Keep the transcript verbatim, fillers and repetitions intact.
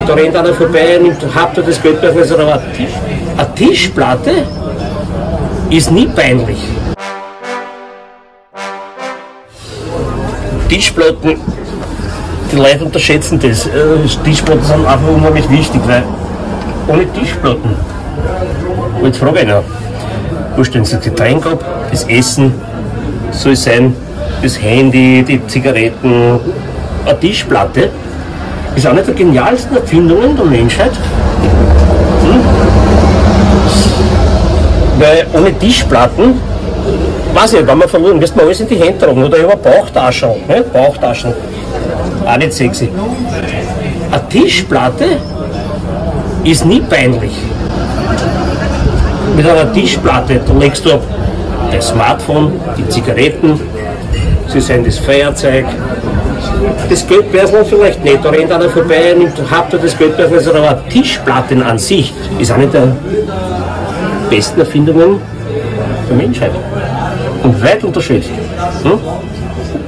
nicht. Da rennt einer vorbei, nimmt, habt ihr das Geld bei euch, aber eine, Tisch, eine Tischplatte ist nie peinlich. Tischplatten, die Leute unterschätzen das. Tischplatten sind einfach unheimlich wichtig, weil ohne Tischplatten, und jetzt frage ich noch, wo stellen Sie das Getränk ab, das Essen soll sein, das Handy, die Zigaretten, eine Tischplatte ist eine der genialsten Erfindungen der Menschheit. Hm? Weil ohne Tischplatten, weiß ich, wenn man verloren, lässt man alles in die Hände tragen oder über Bauchtaschen, ne? Bauchtaschen, auch nicht sexy. Eine Tischplatte ist nie peinlich. Mit einer Tischplatte, da legst du ab das Smartphone, die Zigaretten, sie sind das Feuerzeug, das Geldbörsel vielleicht nicht, da rennt einer vorbei, nimmt, habt ihr das Geldbörsel, aber eine Tischplatte an sich ist eine der besten Erfindungen der Menschheit und weit unterschätzt. Hm?